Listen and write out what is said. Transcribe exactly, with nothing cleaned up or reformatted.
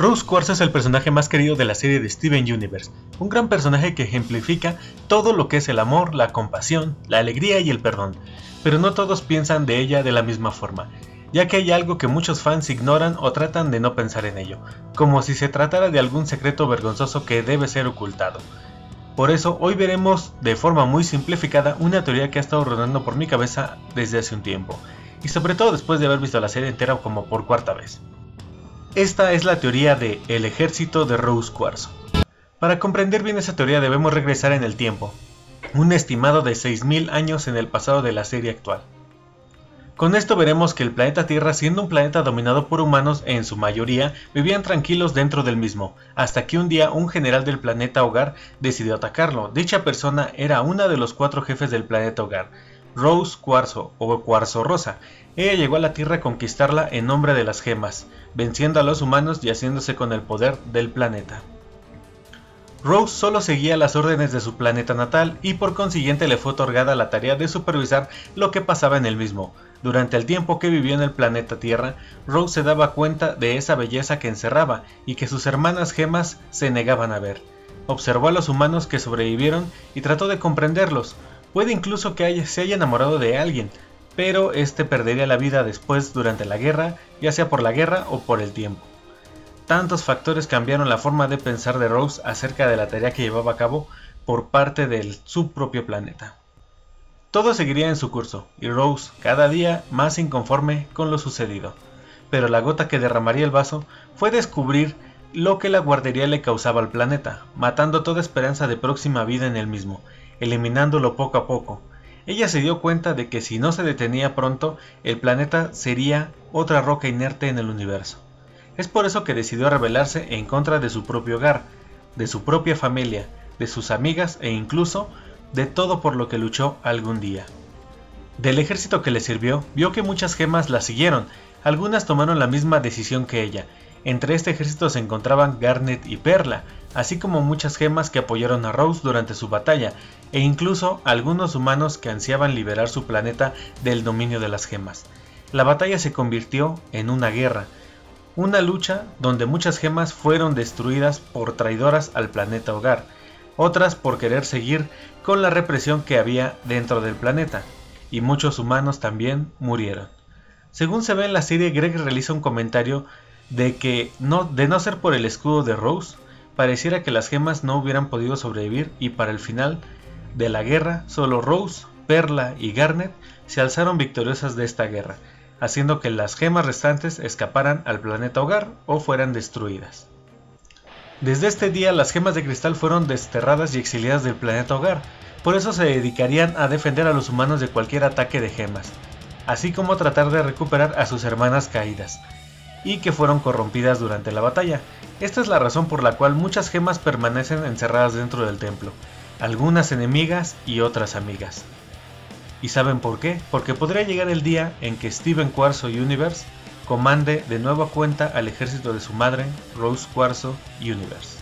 Rose Quartzo es el personaje más querido de la serie de Steven Universe, un gran personaje que ejemplifica todo lo que es el amor, la compasión, la alegría y el perdón, pero no todos piensan de ella de la misma forma, ya que hay algo que muchos fans ignoran o tratan de no pensar en ello, como si se tratara de algún secreto vergonzoso que debe ser ocultado. Por eso hoy veremos de forma muy simplificada una teoría que ha estado rondando por mi cabeza desde hace un tiempo, y sobre todo después de haber visto la serie entera como por cuarta vez. Esta es la teoría de El ejército de Rose Quartzo. Para comprender bien esa teoría debemos regresar en el tiempo, un estimado de seis mil años en el pasado de la serie actual. Con esto veremos que el planeta Tierra, siendo un planeta dominado por humanos en su mayoría, vivían tranquilos dentro del mismo, hasta que un día un general del planeta Hogar decidió atacarlo. Dicha persona era una de los cuatro jefes del planeta Hogar, Rose Quartzo o Cuarzo Rosa. Ella llegó a la Tierra a conquistarla en nombre de las gemas, venciendo a los humanos y haciéndose con el poder del planeta. Rose solo seguía las órdenes de su planeta natal y por consiguiente le fue otorgada la tarea de supervisar lo que pasaba en el mismo. Durante el tiempo que vivió en el planeta Tierra, Rose se daba cuenta de esa belleza que encerraba y que sus hermanas gemas se negaban a ver. Observó a los humanos que sobrevivieron y trató de comprenderlos. Puede incluso que haya, se haya enamorado de alguien, pero este perdería la vida después durante la guerra, ya sea por la guerra o por el tiempo. Tantos factores cambiaron la forma de pensar de Rose acerca de la tarea que llevaba a cabo por parte de su propio planeta. Todo seguiría en su curso, y Rose cada día más inconforme con lo sucedido. Pero la gota que derramaría el vaso fue descubrir lo que la guardería le causaba al planeta, matando toda esperanza de próxima vida en el mismo, eliminándolo poco a poco. Ella se dio cuenta de que si no se detenía pronto, el planeta sería otra roca inerte en el universo. Es por eso que decidió rebelarse en contra de su propio hogar, de su propia familia, de sus amigas e incluso de todo por lo que luchó algún día. Del ejército que le sirvió, vio que muchas gemas la siguieron, algunas tomaron la misma decisión que ella. Entre este ejército se encontraban Garnet y Perla, así como muchas gemas que apoyaron a Rose durante su batalla, e incluso algunos humanos que ansiaban liberar su planeta del dominio de las gemas. La batalla se convirtió en una guerra, una lucha donde muchas gemas fueron destruidas por traidoras al planeta Hogar, otras por querer seguir con la represión que había dentro del planeta, y muchos humanos también murieron. Según se ve en la serie, Greg realiza un comentario de que no, de no ser por el escudo de Rose, pareciera que las gemas no hubieran podido sobrevivir y para el final de la guerra solo Rose, Perla y Garnet se alzaron victoriosas de esta guerra, haciendo que las gemas restantes escaparan al planeta Hogar o fueran destruidas. Desde este día las gemas de cristal fueron desterradas y exiliadas del planeta Hogar, por eso se dedicarían a defender a los humanos de cualquier ataque de gemas, así como tratar de recuperar a sus hermanas caídas, y que fueron corrompidas durante la batalla. Esta es la razón por la cual muchas gemas permanecen encerradas dentro del templo, algunas enemigas y otras amigas. ¿Y saben por qué? Porque podría llegar el día en que Steven Quartzo Universe comande de nueva cuenta al ejército de su madre, Rose Quartzo Universe.